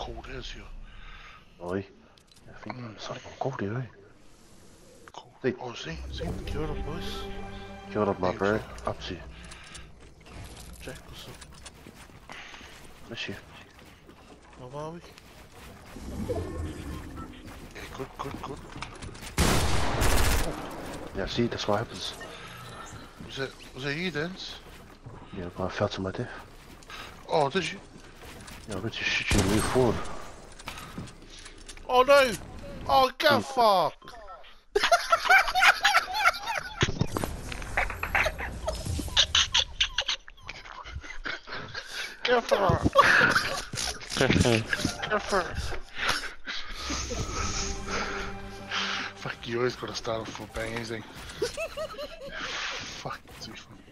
kogt her, siger Oj. Ja, fint. Så er det en god idé. kogt. Åh, se den gjorde der, boys. Gjorde det, my bro. Up to you. Jack, og så. Miss you. Hvor var vi? Ja, godt. Yeah, see, that's what happens. Was that you, Dance? Yeah, I fell to my death. Oh, did you? Yeah, I'm going to shoot you and move forward. Oh no! Oh, get fucked! Get fucked! Get fucked! Fuck, you always gotta start off with bang anything. Fuck, too funny.